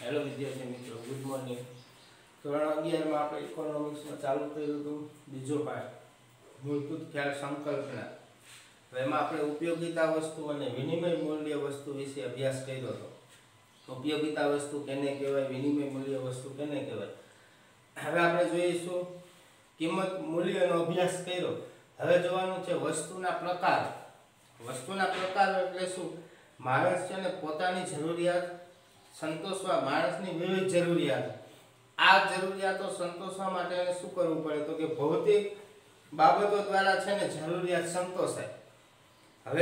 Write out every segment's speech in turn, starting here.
Hello વિદ્યાર્થી મિત્રો, good morning. ધોરણ 11 માં આપણે ઇકોનોમિક્સમાં ચાલુ કર્યું હતું બીજો પાઠ મૂળભૂત ખ્યાલ સંકલ્પના। તો એમાં આપણે ઉપયોગિતા વસ્તુ અને વિનિમય મૂલ્ય વસ્તુ વિશે અભ્યાસ કર્યો હતો। ઉપયોગિતા વસ્તુ કેને કહેવાય, વિનિમય મૂલ્ય વસ્તુ કેને કહેવાય। હવે આપણે જોઈશું કિંમત મૂલ્યનો અભ્યાસ કર્યો। હવે જોવાનું છે વસ્તુના પ્રકાર। વસ્તુના પ્રકાર એટલે શું? માણસ છે ને પોતાની જરૂરિયાત સંતોષવા, માણસની વિવિધ જરૂરિયાત, આ જરૂરિયાતો સંતોષવા માટે એને શું કરવું પડે તો કે ભૌતિક બાબતો દ્વારા છે ને જરૂરિયાત સંતોષાય। હવે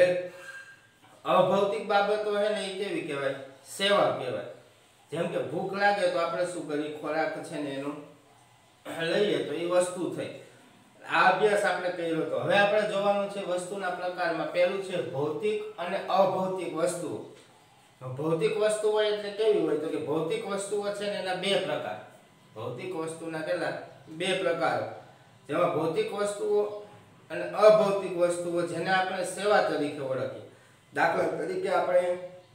અભૌતિક બાબતો છે ને એ કેવી કહેવાય? સેવા કહેવાય। જેમ કે ભૂખ લાગે તો આપણે શું કરીએ? ખોરાક છે ને એનું લઈએ તો એ વસ્તુ થઈ। આ અભ્યાસ આપણે કર્યો હતો। હવે આપણે જોવાનું છે વસ્તુના પ્રકારમાં। પહેલું છે ભૌતિક અને અભૌતિક વસ્તુઓ। ભૌતિક વસ્તુઓ એટલે કેવી હોય તો કે ભૌતિક વસ્તુઓ છે ને એના બે પ્રકાર। ભૌતિક વસ્તુના કેટલા? બે પ્રકારો। જેમાં ભૌતિક વસ્તુઓ અને અભૌતિક વસ્તુઓ જેને આપણે સેવા તરીકે ઓળખીએ। દાખલા તરીકે આપણે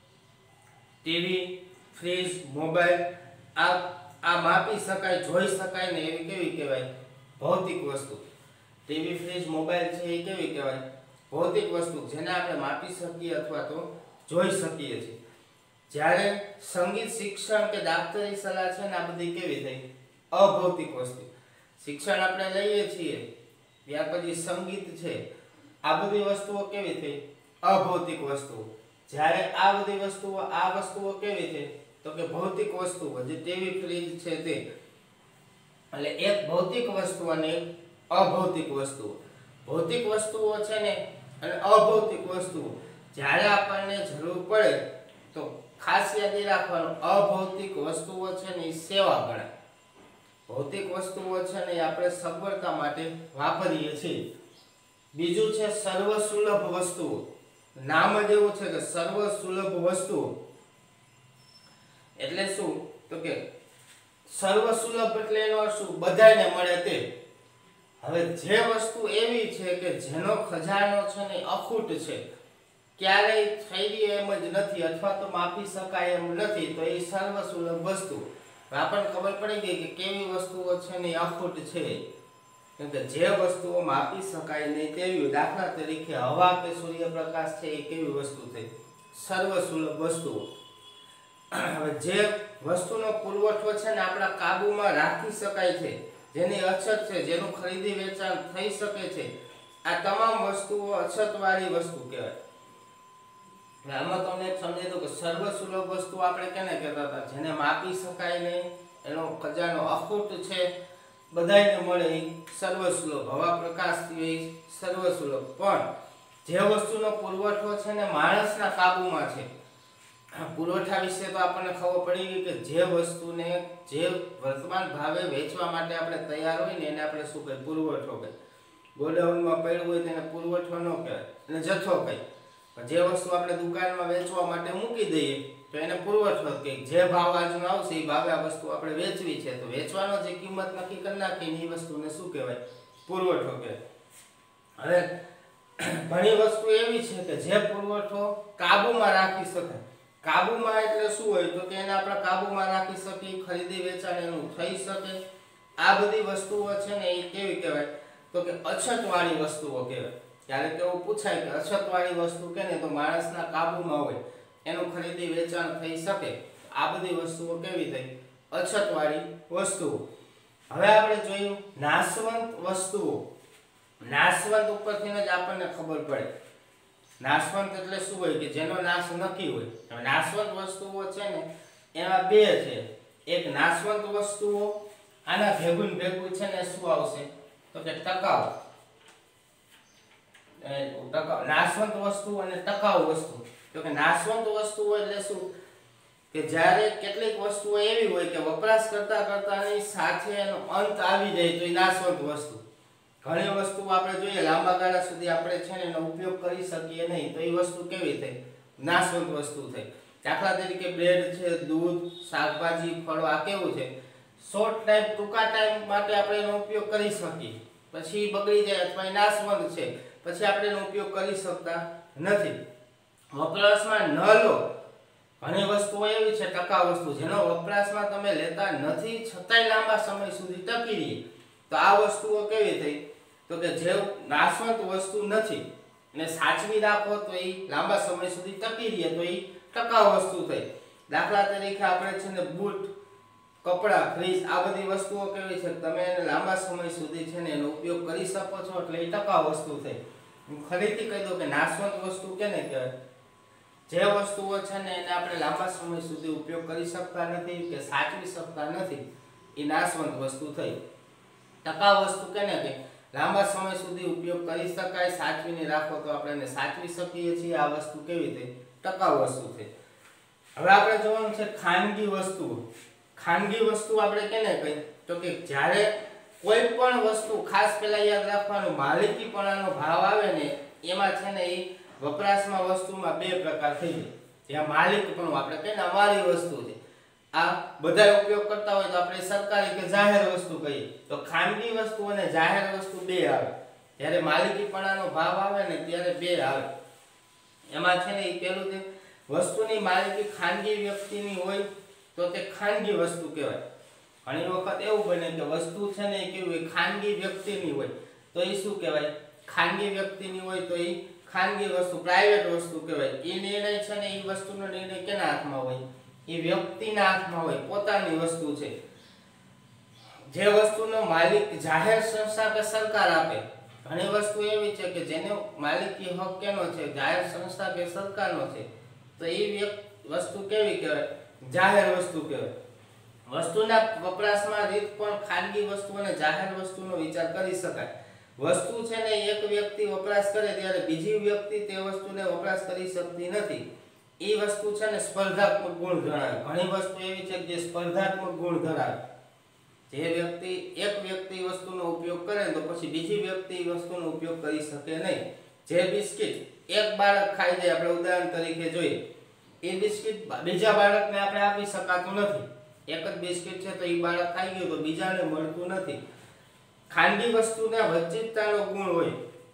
ટીવી, ફ્રીજ, મોબાઈલ આ માપી શકાય, જોઈ શકાય ને એવી કેવી કહેવાય? ભૌતિક વસ્તુ। ટીવી, ફ્રીજ, મોબાઈલ છે એ કેવી કહેવાય? ભૌતિક વસ્તુ જેને આપણે માપી શકીએ અથવા તો જોઈ શકીએ છીએ। જ્યારે સંગીત શિક્ષણ કે દાપ્તરી સલાહ છે ને આ બધી કેવી થઈ? અભૌતિક વસ્તુ। શિક્ષણ આપણે લઈએ છીએ, ત્યાર પછી સંગીત છે, આ બધી વસ્તુઓ કેવી થઈ? અભૌતિક વસ્તુઓ। જ્યારે આ બધી વસ્તુઓ, આ વસ્તુઓ કેવી છે તો કે ભૌતિક વસ્તુઓ, જે ટીવી, ફ્રીજ છે તે। એટલે એક ભૌતિક વસ્તુ અને એક અભૌતિક વસ્તુઓ। ભૌતિક વસ્તુઓ છે ને અને અભૌતિક વસ્તુઓ જ્યારે આપણને જરૂર પડે તો ખાસ યાદ રાખવાનું, અભૌતિક વસ્તુઓ છે ને એ સેવા ગણાય। ભૌતિક વસ્તુઓ છે ને આપણે સગવડતા માટે વાપરીએ છીએ। બીજું છે સર્વસુલભ વસ્તુઓ। નામ જ એવું છે કે સર્વસુલભ વસ્તુઓ એટલે શું તો કે સર્વસુલભ એટલે એનો અર્થ શું? બધાને મળે તે। હવે જે વસ્તુ એવી છે કે જેનો ખજાનો છે ને અખૂટ છે, ક્યારેય થઈ એમ જ નથી અથવા તો માપી શકાય એમ નથી, તો એ સર્વસુલભ વસ્તુ। આપણને ખબર પડી ગઈ કે કેવી વસ્તુઓ છે ને અખૂટ છે, કેમ કે જે વસ્તુઓ માપી શકાય નહીં તેવી। દાખલા તરીકે હવા કે સૂર્યપ્રકાશ છે એ કેવી વસ્તુ થઈ? સર્વસુલભ વસ્તુઓ। હવે જે વસ્તુનો પુરવઠો છે ને આપણા કાબુમાં રાખી શકાય છે, જેની અછત છે, જેનું ખરીદી વેચાણ થઈ શકે છે, આ તમામ વસ્તુઓ અછતવાળી વસ્તુ કહેવાય। આમાં તમને એક સમજાઈ દઉં કે સર્વસુલભ વસ્તુ આપણે કેને કહેતા હતા? જેને માપી શકાય નહીં, એનો ખજાનો અખૂટ છે, બધાને મળે એ સર્વસુલભ। હવા, પ્રકાશ એ સર્વસુલભ। પણ જે વસ્તુનો પુરવઠો છે ને માણસના કાબુમાં છે, પુરવઠા વિશે તો આપણને ખબર પડી ગઈ કે જે વસ્તુને જે વર્તમાન ભાવે વેચવા માટે આપણે તૈયાર હોય ને એને આપણે શું કહીએ? પુરવઠો કહીએ। ગોડાઉનમાં પડ્યું હોય તેને પુરવઠો ન કહેવાય, એને જથ્થો કહીએ। જે વસ્તુ આપણે દુકાનમાં વેચવા માટે મૂકી દઈએ તો એને પુરવઠો કહીએ। જે ભાવ આજનો આવશે એ ભાવે આ વસ્તુ આપણે વેચવી છે, તો વેચવાનો જે કિંમત નક્કી કરી નાખીને એ વસ્તુને શું કહેવાય? પુરવઠો કહેવાય। હવે ઘણી વસ્તુ એવી છે કે જે પુરવઠો કાબુમાં રાખી શકાય। કાબુમાં એટલે શું હોય તો કે એને આપણે કાબુમાં રાખી શકીએ, ખરીદી વેચાણ એનું થઈ શકે। આ બધી વસ્તુઓ છે ને એ કેવી કહેવાય તો કે અછતવાળી વસ્તુઓ કહેવાય। ક્યારેક એવું પૂછાય કે અછતવાળી વસ્તુ કેને તો માણસના કાબુમાં હોય, એનું ખરીદી વેચાણ થઈ શકે। આ બધી વસ્તુઓ કેવી થઈ? અછતવાળી વસ્તુઓ। હવે આપણે જોયું નાશવંત વસ્તુઓ। નાશવંત ઉપરથી જ આપણને ખબર પડે। નાશવંત એટલે શું હોય કે જેનો નાશ નક્કી હોય। હવે નાશવંત વસ્તુઓ છે ને એમાં બે છે। એક નાશવંત વસ્તુઓ, આના ભેગું ભેગું છે ને શું આવશે તો કે ટકાઉ। નાશવંત વસ્તુ અને ટકાઉ વસ્તુ। તો કે નાશવંત વસ્તુઓ એટલે શું કે જ્યારે કેટલીક વસ્તુઓ એવી હોય કે વપરાશ કરતાની સાથે એનો અંત આવી જાય તો એ નાશવંત વસ્તુ। ઘણી વસ્તુ આપણે જોઈએ લાંબા ગાળા સુધી આપણે છે ને એનો ઉપયોગ કરી શકીએ નહીં, તો એ વસ્તુ કેવી થઈ? નાશવંત વસ્તુ થઈ। દાખલા તરીકે બ્રેડ છે, દૂધ, શાકભાજી, ફળો આ કેવું છે? શોર્ટ ટાઈમ, ટૂંકા ટાઈમ માટે આપણે એનો ઉપયોગ કરી શકીએ, પછી બગડી જાય અથવા એ નાશવંત છે, પછી આપણે એનો ઉપયોગ કરી શકતા નથી। વપરાશમાં ન લો ઘણી વસ્તુઓ એવી છે ટકાઉ વસ્તુ જેનો વપરાશમાં તમે લેતા નથી છતાંય લાંબા સમય સુધી ટકી રહે, તો આ વસ્તુઓ કેવી થઈ તો કે જે નાશવંત વસ્તુ નથી અને સાચવી રાખો તો એ લાંબા સમય સુધી ટકી રહે, તો એ ટકાઉ વસ્તુ થઈ. દાખલા તરીકે આપણે છે ને બૂટ, કપડા, ફ્રીજ આ બધી વસ્તુઓ કેવી છે તમે એને લાંબા સમય સુધી છે ને એનો ઉપયોગ કરી શકો છો, એટલે એ ટકાઉ વસ્તુ થઈ. હું ફરીથી કહી દઉં કે નાશવંત વસ્તુ કેને કહેવાય? જે વસ્તુઓ છે ને એને આપણે લાંબા સમય સુધી ઉપયોગ કરી શકતા નથી કે સાચવી શકતા નથી, એ નાશવંત વસ્તુ થઈ. ટકાઉ વસ્તુ કેને કે લાંબા સમય સુધી ઉપયોગ કરી શકાય, સાચવીને રાખો તો આપણે એને સાચવી શકીએ છીએ. આ વસ્તુ કેવી થઈ? ટકાઉ વસ્તુ થઈ. હવે આપણે જોવાનું છે ખાનગી વસ્તુઓ. ખાનગી વસ્તુ આપણે કેને કહીએ તો કે જ્યારે કોઈ પણ વસ્તુ, ખાસ પેલા યાદ રાખવાનું, માલિકીપણાનો ભાવ આવે ને એમાં છે ને એ વપરાશમાં વસ્તુમાં બે પ્રકાર થઈ જાય. જ્યાં માલિકપણું આપણે કહીએ ને અમારી વસ્તુ છે, આ બધા ઉપયોગ કરતા હોય તો આપણે સરકારી કે જાહેર વસ્તુ કહીએ. તો ખાનગી વસ્તુ અને જાહેર વસ્તુ બે આવે. જ્યારે માલિકીપણાનો ભાવ આવે ને ત્યારે બે આવે. એમાં છે ને એ પેલું છે વસ્તુની માલિકી ખાનગી વ્યક્તિની હોય તો તે ખાનગી વસ્તુ કહેવાય. ઘણી વખત એવું બને કે વસ્તુ છે ને એ કેવી ખાનગી વ્યક્તિની હોય તો એ શું કહેવાય? ખાનગી વ્યક્તિની હોય તો એ ખાનગી વસ્તુ, પ્રાઇવેટ વસ્તુ કહેવાય. એ નિર્ણય છે ને એ વસ્તુનો નિર્ણય કેના હાથમાં હોય? એ વ્યક્તિના હાથમાં હોય, પોતાની વસ્તુ છે. જે વસ્તુનો માલિક જાહેર સંસ્થા કે સરકાર આપે. ઘણી વસ્તુ એવી છે કે જેનો માલિકી હક કેનો છે? જાહેર સંસ્થા કે સરકારનો છે, તો એ વસ્તુ કેવી કહેવાય? જાહેર વસ્તુ કહેવાય. વસ્તુના વપરાશમાં રીત પણ ખાનગી વસ્તુ અને જાહેર વસ્તુનો વિચાર કરી શકાય. વસ્તુ છે ને એક વ્યક્તિ વપરાશ કરે ત્યારે બીજી વ્યક્તિ તે વસ્તુને વપરાશ કરી શકતી નથી. એ વસ્તુ છે ને સ્પર્ધાત્મક ગુણ ધરાવે. ઘણી વસ્તુ એવી છે જે સ્પર્ધાત્મક ગુણ ધરાવે. જે વ્યક્તિ એક વ્યક્તિ વસ્તુનો ઉપયોગ કરે તો પછી બીજી વ્યક્તિ વસ્તુનો ઉપયોગ કરી શકે નહીં. જે બિસ્કિટ એક બાળક ખાઈ જાય, આપણે ઉદાહરણ તરીકે જોઈએ, એ બિસ્કિટ બીજા બાળકને આપણે આપી શકાતું નથી. એક જ બિસ્કિટ છે તો એ બાળક ખાઈ ગયું તો બીજાને મળતું નથી. ખાનગી વસ્તુના વંચિતતાનો ગુણ હોય.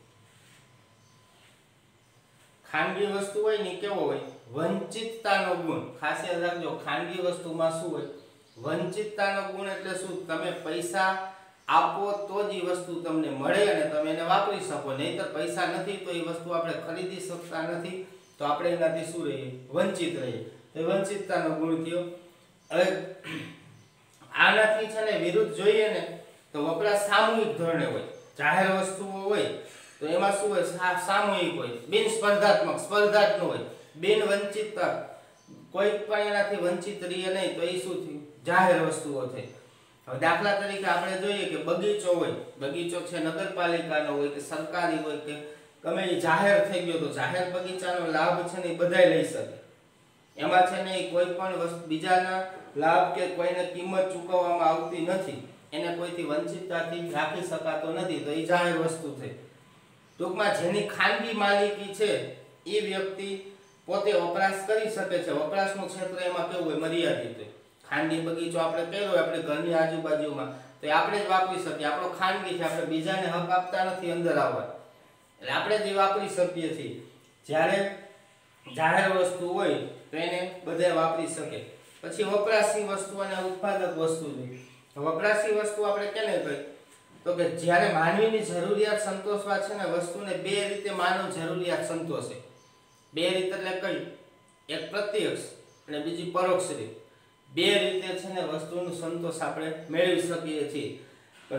ખાનગી વસ્તુ હોય ને કેવો હોય? વંચિતતાનો ગુણ. ખાસ યાદ રાખજો, ખાનગી વસ્તુમાં શું હોય? વંચિતતાનો ગુણ એટલે શું? તમે પૈસા આપો તો જ એ વસ્તુ તમને મળે અને તમે એને વાપરી શકો, નહીંતર પૈસા નથી તો એ વસ્તુ આપણે ખરીદી શકતા નથી, તો આપણે એનાથી શું રહીએ? વંચિત રહીએ. તો વંચિતતાનો ગુણ થયો. હવે આનાથી છે ને વિરુદ્ધ જોઈએ ને તો વપરાશ સામૂહિક ધોરણે હોય. જાહેર વસ્તુઓ હોય તો એમાં શું હોય? સામૂહિક હોય, બિન સ્પર્ધાત્મક, સ્પર્ધાત્મક હોય, બિન વંચિતતા, કોઈ પણ એનાથી વંચિત રહીએ નહીં, તો એ શું થયું? જાહેર વસ્તુઓ થઈ. હવે દાખલા તરીકે આપણે જોઈએ કે બગીચો હોય. બગીચો છે નગરપાલિકાનો હોય કે સરકારી હોય કે ગમે એ જાહેર થઈ ગયો તો જાહેર બગીચાનો લાભ છે ને એ બધાય લઈ શકે. એમાં છે ને કોઈ પણ બીજાના લાભ કે કોઈને કિંમત ચૂકવવામાં આવતી નથી, એને કોઈથી વંચિતતાથી રાખી શકાતો નથી, તો એ જાહેર વસ્તુ થઈ. ટૂંકમાં જેની ખાનગી માલિકી છે એ વ્યક્તિ પોતે વપરાશ કરી શકે છે. વપરાશનું ક્ષેત્ર એમાં કેવું હોય? મર્યાદિત હોય. ખાનગી બગીચો આપણે કર્યો હોય આપણી ઘરની આજુબાજુમાં તો આપણે જ વાપરી શકીએ. આપણો ખાનગી છે, આપણે બીજાને હક આપતા નથી અંદર આવવા, એટલે આપણે જ વાપરી શકીએ છીએ. જ્યારે જાહેર વસ્તુ હોય તો એને બધા વાપરી શકે. પછી વપરાશી વસ્તુ અને ઉત્પાદક વસ્તુ છે. વપરાશી વસ્તુ આપણે કેને કહીએ તો કે જ્યારે માનવીની જરૂરિયાત સંતોષવા છે ને વસ્તુને બે રીતે માનવ જરૂરિયાત સંતોષે. બે રીત એટલે કઈ? એક પ્રત્યક્ષ અને બીજી પરોક્ષ રીત. બે રીતે છે ને વસ્તુનો સંતોષ આપણે મેળવી શકીએ છીએ. પણ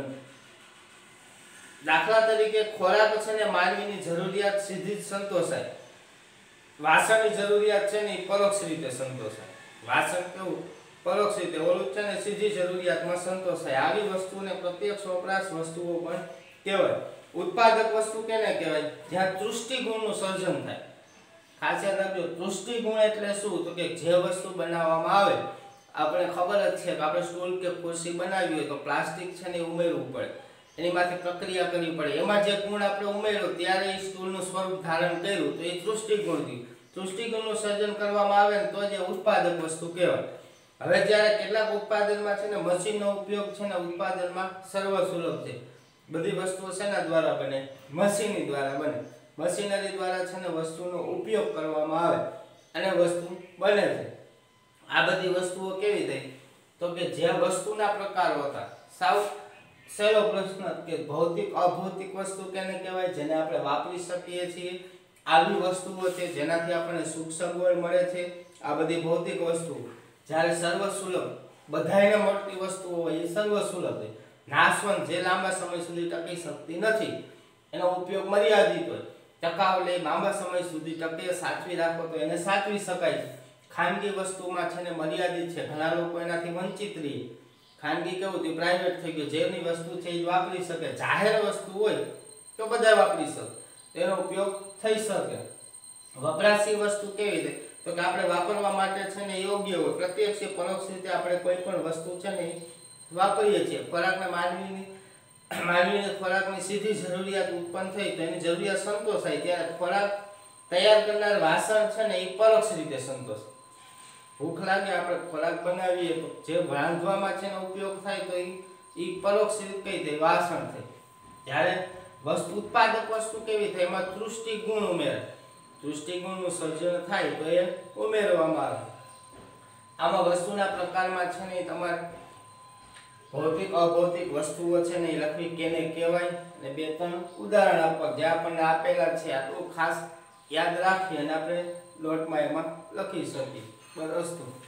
દાખલા તરીકે ખોરાક છે ને માનવીની જરૂરિયાત સીધી જ સંતોષાય. વાસણની જરૂરિયાત છે ને એ પરોક્ષ રીતે સંતોષાય. વાસણ કેવું? પરોક્ષ રીતે. ઓલું છે ને સીધી જરૂરિયાતમાં સંતોષાય. આવી વસ્તુને પ્રત્યક્ષ વપરાશ વસ્તુઓ પણ કહેવાય. ઉત્પાદક વસ્તુ કેને કહેવાય? જ્યાં તૃષ્ટિગુણનું સર્જન થાય. ખાસ યાદ રાખજો, તૃષ્ટિગુણ એટલે શું? તો કે જે વસ્તુ બનાવવામાં આવે, આપણે ખબર જ છે કે આપણે સ્ટૂલ કે ખુરશી બનાવી હોય તો પ્લાસ્ટિક છે ને ઉમેરવું પડે, એની માથે પ્રક્રિયા કરવી પડે. એમાં જે ગુણ આપણે ઉમેર્યો ત્યારે એ સ્ટૂલનું સ્વરૂપ ધારણ કર્યું, તો એ તૃષ્ટિગુણ થયું. તૃષ્ટિગુણનું સર્જન કરવામાં આવે ને તો જે ઉત્પાદક વસ્તુ કહેવાય. હવે જ્યારે કેટલાક ઉત્પાદનમાં છે ને મશીનનો ઉપયોગ છે ને ઉત્પાદનમાં સર્વસુલભ છે. બધી વસ્તુઓ શેના દ્વારા બને? મશીનરી દ્વારા બને. મશીનરી દ્વારા છે ને વસ્તુનો ઉપયોગ કરવામાં આવે અને વસ્તુ બને છે. આ બધી વસ્તુઓ કેવી થઈ તો કે જે વસ્તુના પ્રકારો હતા સાવ સહેલો પ્રશ્ન કે ભૌતિક અભૌતિક વસ્તુ કેને કહેવાય જેને આપણે વાપરી શકીએ છીએ આવી વસ્તુઓ છે જેનાથી આપણને સુખ સગવડ મળે છે આ બધી ભૌતિક વસ્તુઓ જ્યારે સર્વસુલભ બધાયને મળતી વસ્તુઓ હોય એ સર્વસુલભ છે નાશવંત જે લાંબા સમય સુધી ટકી શકતી નથી એનો ઉપયોગ મર્યાદિત હોય ટકાઉ લઈ લાંબા સમય સુધી ટકે સાચવી રાખો તો એને સાચવી શકાય છે ખાનગી વસ્તુમાં છે ને મર્યાદિત છે ઘણા લોકો એનાથી વંચિત રહે ખાનગી કેવું તે પ્રાઇવેટ થઈ ગયું જેની વસ્તુ છે એ વાપરી શકે જાહેર વસ્તુ હોય તો બધા વાપરી શકે તેનો ઉપયોગ થઈ શકે વપરાશી વસ્તુ કેવી છે તો કે આપણે વાપરવા માટે છે ને યોગ્ય હોય પ્રત્યક્ષ કે પરોક્ષ રીતે આપણે કોઈ પણ વસ્તુ છે ને વાપરીએ છીએ ખોરાકને માનવીને ખોરાકની સીધી જરૂરિયાત ઉત્પન્ન થઈ તો એની જરૂરિયાત સંતોષાય ત્યારે ખોરાક તૈયાર કરનાર વાસણ છે ને એ પરોક્ષ રીતે સંતોષાય ભૂખ લાગે આપણે ખોરાક બનાવીએ તો જે રાંધવામાં છે ને ઉપયોગ થાય તો એ પરોક્ષ રીતે કઈ થાય વાસણ થાય જ્યારે વસ્તુ ઉત્પાદક વસ્તુ કેવી થાય એમાં તૃષ્ટિ ગુણ ઉમેરાય તૃષ્ટિ ગુણનું સર્જન થાય તો એ ઉમેરવામાં આવે આમાં વસ્તુના પ્રકારમાં છે ને તમારે ભૌતિક અભૌતિક વસ્તુઓ છે ને એ લખવી કેને કહેવાય અને બે ત્રણ ઉદાહરણ આપવા જે આપણને આપેલા છે આટલું ખાસ યાદ રાખી અને આપણે નોટમાં એમાં લખી શકીએ બસ.